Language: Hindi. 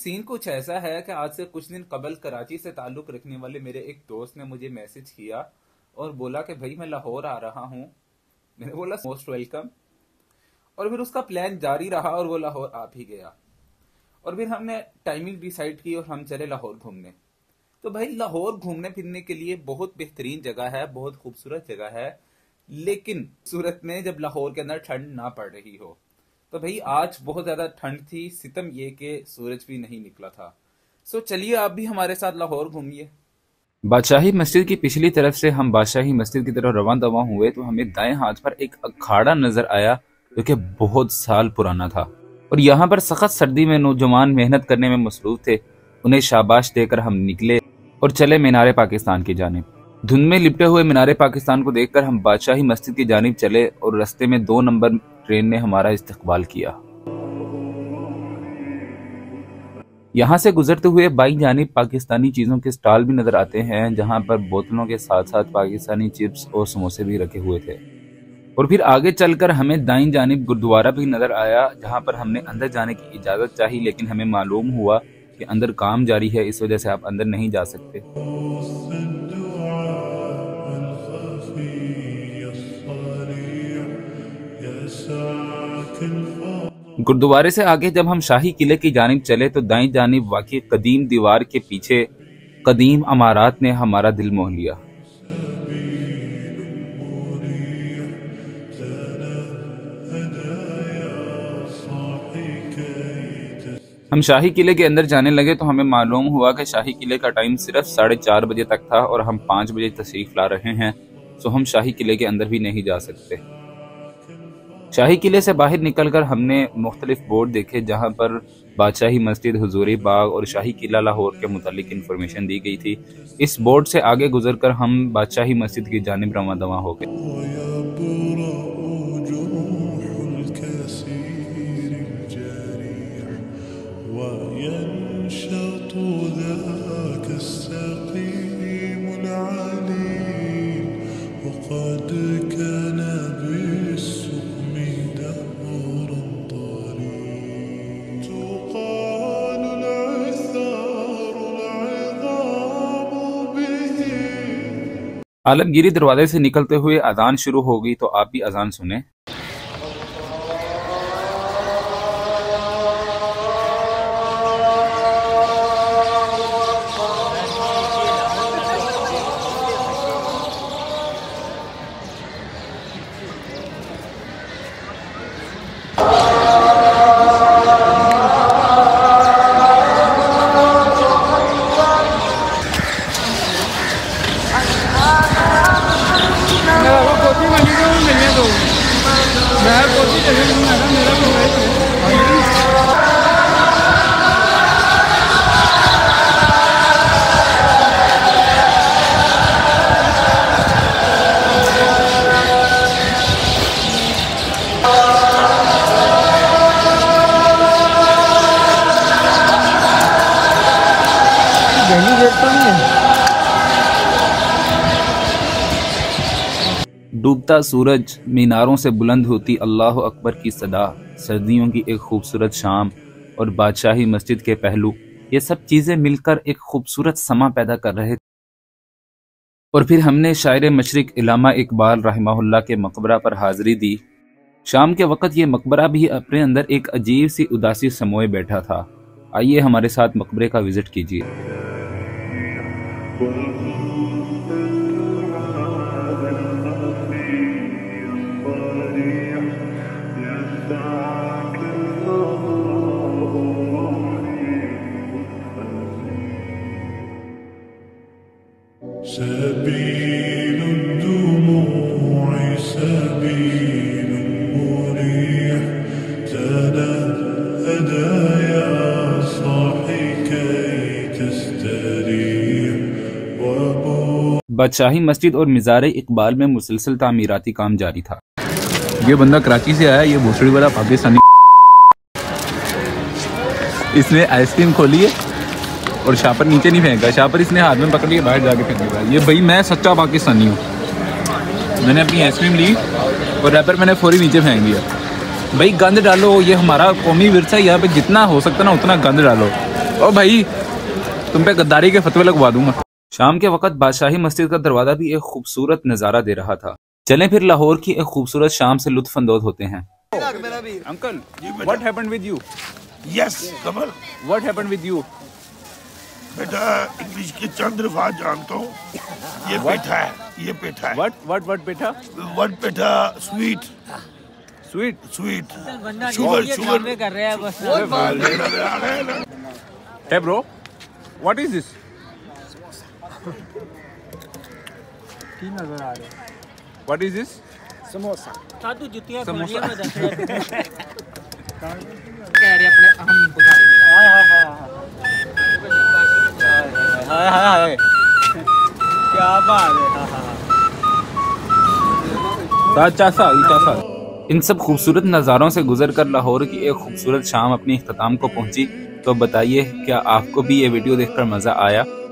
सीन कुछ ऐसा है कि आज से कुछ दिन कबल कराची से ताल्लुक रखने वाले मेरे एक दोस्त ने मुझे मैसेज किया और बोला कि भाई मैं लाहौर आ रहा हूँ। मैंने बोला मोस्ट वेलकम। और फिर उसका प्लान जारी रहा और वो लाहौर आ भी गया। और फिर हमने टाइमिंग डिसाइड की और हम चले लाहौर घूमने। तो भाई लाहौर घूमने फिरने के लिए बहुत बेहतरीन जगह है, बहुत खूबसूरत जगह है, लेकिन सूरत में जब लाहौर के अंदर ठंड ना पड़ रही हो। तो भाई आज बहुत ज्यादा ठंड थी, सितम ये कि सूरज भी नहीं निकला था। सो चलिए आप भी हमारे साथ लाहौर घूमिए। बादशाही मस्जिद की पिछली तरफ से हम बादशाही मस्जिद की तरफ रवां दवा हुए तो हमें दाएं हाथ पर एक अखाड़ा नजर आया जो कि बहुत साल पुराना था। और यहाँ पर सख्त सर्दी में नौजवान मेहनत करने में मसरूफ थे। उन्हें शाबाश देकर हम निकले और चले मीनार पाकिस्तान की जानिब। धुंध में लिपटे हुए मीनार पाकिस्तान को देखकर हम बादशाही मस्जिद की जानिब चले और रास्ते में 2 नंबर ट्रेन ने हमारा इस्तकबाल किया। यहाँ से गुजरते हुए बाई जानिब पाकिस्तानी चीजों के स्टॉल भी नजर आते हैं, जहाँ पर बोतलों के साथ साथ पाकिस्तानी चिप्स और समोसे भी रखे हुए थे। और फिर आगे चलकर हमें दाईं जानिब गुरुद्वारा भी नजर आया, जहाँ पर हमने अंदर जाने की इजाजत चाही, लेकिन हमें मालूम हुआ कि अंदर काम जारी है, इस वजह से आप अंदर नहीं जा सकते। गुरुद्वारे से आगे जब हम शाही किले की जानिब चले तो दाईं जानिब वाक़ई कदीम दीवार के पीछे कदीम अमारात ने हमारा दिल मोह लिया। हम शाही किले के अंदर जाने लगे तो हमें मालूम हुआ कि शाही किले का टाइम सिर्फ 4:30 बजे तक था और हम 5 बजे तशरीफ ला रहे हैं, तो हम शाही किले के अंदर भी नहीं जा सकते। शाही किले से बाहर निकलकर हमने मुख्तलिफ बोर्ड देखे, जहां पर बादशाही मस्जिद, हुजूरी बाग और शाही किला लाहौर के मुतालिक इन्फॉर्मेशन दी गई थी। इस बोर्ड से आगे गुजरकर हम बादशाही मस्जिद की जानिब रवां दवा हो गए। आलमगीरी दरवाजे से निकलते हुए अजान शुरू हो गई, तो आप भी अजान सुने। डूबता सूरज, मीनारों से बुलंद होती अल्लाह अकबर की सदा, सर्दियों की एक खूबसूरत शाम और बादशाही मस्जिद के पहलू, ये सब चीजें मिलकर एक खूबसूरत समा पैदा कर रहे थे। और फिर हमने शायर मशरिक इलामा इकबाल रहमहुल्लाह के मकबरा पर हाजिरी दी। शाम के वक़्त ये मकबरा भी अपने अंदर एक अजीब सी उदासी समोए बैठा था। आइए हमारे साथ मकबरे का विजिट कीजिए। बादशाही मस्जिद और मिज़ार इकबाल में मुसलसल तामीराती काम जारी था। ये बंदा कराची से आया, ये भोसड़ी वाला पाकिस्तानी, इसने आइसक्रीम खोली है और शापर नीचे नहीं फेंका, शापर इसने हाथ में पकड़ लिया, बाहर जाके फेंकेगा। ये भाई मैं सच्चा पाकिस्तानी हूँ। मैंने अपनी आइसक्रीम ली और रैपर मैंने फौरी नीचे फेंक दिया। भाई गंद डालो, ये हमारा कौमी विरसा, यहाँ पे जितना हो सकता ना उतना गंद डालो। ओ भाई, तुम पे गद्दारी के फतवे लगवा दूंगा। शाम के वक्त बादशाही मस्जिद का दरवाजा भी एक खूबसूरत नज़ारा दे रहा था। चलें फिर लाहौर की एक खूबसूरत शाम से लुत्फ अंदोज होते हैं। Uncle, what happened with you? Yes Kamal, what happened with you? बेटा इंग्लिश के चंद अल्फाज जानता हूँ। ये पेठा है, ये पेठा है। What petha? What petha? Sweet sweet sugar sugar कर रहे हैं बस। Hey bro, what is this? नजर आ रहे What is this? समोसा। साधु जुतियां समोसा। में रख रहे हैं। कह रहे अपने अहम बुखारी में। हाय हाय हाय हाय हाय, क्या बात है। चाचा। इन सब खूबसूरत नज़ारों से गुजर कर लाहौर की एक खूबसूरत शाम अपनी इख्तिताम को पहुंची। तो बताइए, क्या आपको भी ये वीडियो देखकर मज़ा आया?